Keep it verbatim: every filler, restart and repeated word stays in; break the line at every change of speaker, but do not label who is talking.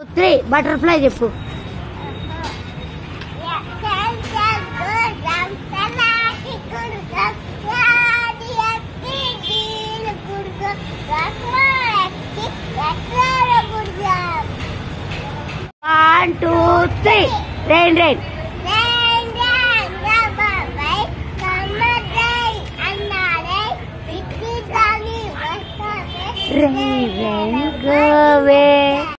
Three butterfly చెప్పు. One two three rain rain. Rain, rain, go away.